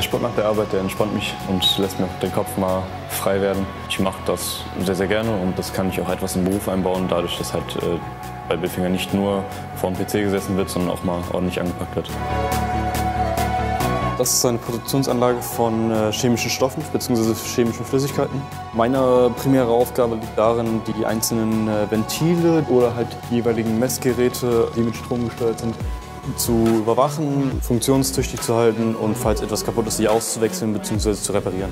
Sport nach der Arbeit, der entspannt mich und lässt mir den Kopf mal frei werden. Ich mache das sehr, sehr gerne und das kann ich auch etwas im Beruf einbauen, dadurch, dass halt bei Bilfinger nicht nur vor dem PC gesessen wird, sondern auch mal ordentlich angepackt wird. Das ist eine Produktionsanlage von chemischen Stoffen bzw. chemischen Flüssigkeiten. Meine primäre Aufgabe liegt darin, die einzelnen Ventile oder halt die jeweiligen Messgeräte, die mit Strom gesteuert sind, zu überwachen, funktionstüchtig zu halten und falls etwas kaputt ist, die auszuwechseln bzw. zu reparieren.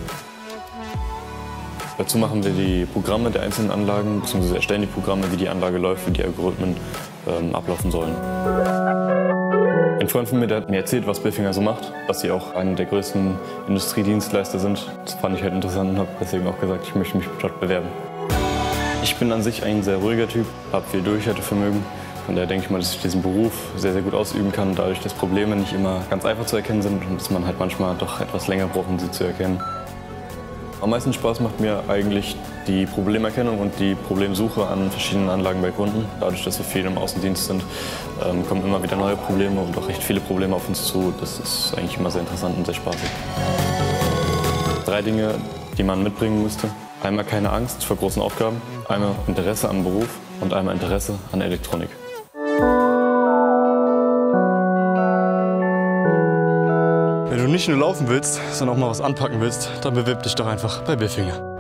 Dazu machen wir die Programme der einzelnen Anlagen bzw. erstellen die Programme, wie die Anlage läuft, wie die Algorithmen ablaufen sollen. Ein Freund von mir, der hat mir erzählt, was Bilfinger so macht, dass sie auch einer der größten Industriedienstleister sind. Das fand ich halt interessant und habe deswegen auch gesagt, ich möchte mich dort bewerben. Ich bin an sich ein sehr ruhiger Typ, habe viel Durchhaltevermögen. Von daher denke ich mal, dass ich diesen Beruf sehr, sehr gut ausüben kann, dadurch, dass Probleme nicht immer ganz einfach zu erkennen sind und dass man halt manchmal doch etwas länger braucht, um sie zu erkennen. Am meisten Spaß macht mir eigentlich die Problemerkennung und die Problemsuche an verschiedenen Anlagen bei Kunden. Dadurch, dass wir viel im Außendienst sind, kommen immer wieder neue Probleme und auch recht viele Probleme auf uns zu. Das ist eigentlich immer sehr interessant und sehr spaßig. 3 Dinge, die man mitbringen müsste. Einmal keine Angst vor großen Aufgaben, einmal Interesse am Beruf und einmal Interesse an Elektronik. Wenn du nicht nur laufen willst, sondern auch mal was anpacken willst, dann bewirb dich doch einfach bei Bilfinger.